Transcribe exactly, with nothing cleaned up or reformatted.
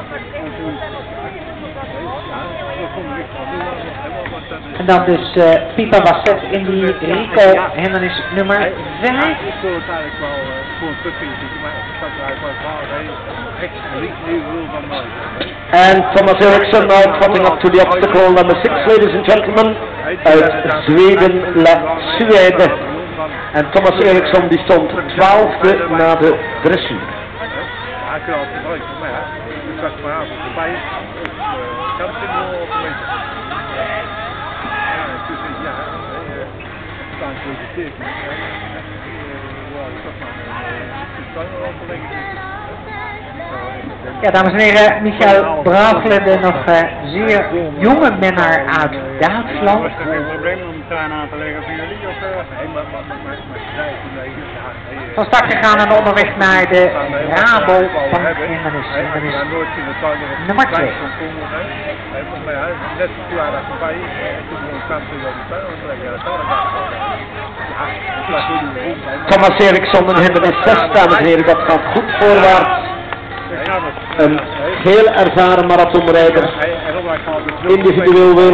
En dan dus uh, Pipa Wasset in die Rico hindernis nummer vijf. Ik wil het eigenlijk wel uh, voor een terugvinden, maar het staat er eigenlijk wel echt een rule van nooit. And Thomas Eriksson now trotting up to the obstacle number six, ladies and gentlemen, uit Zweden, La Suède. En Thomas Eriksson die stond twaalfde na de dressuur. Ja, ik kan altijd nooit, maar ja, ik zag vanavond voorbij, dus ik kan het in de gemeente. Ja, tussen het jaar, we staan geïnvesteerd, maar ik zag maar, het kan wel verlengen. Ja, dames en heren, Michael Brauglende, nog uh, zeer jonge minnaar uit Duitsland. Was er geen probleem om de tuin aan te leggen voor jullie? Of, uh, nee, maar, maar, maar, maar, maar van start gegaan en onderweg naar de Rabo van hindernis. Hindernis nummer twee. Thomas Eriksson in hindernis zes, dames en heren, dat gaat goed voorwaarts. Een heel ervaren marathonrijder, individueel weer.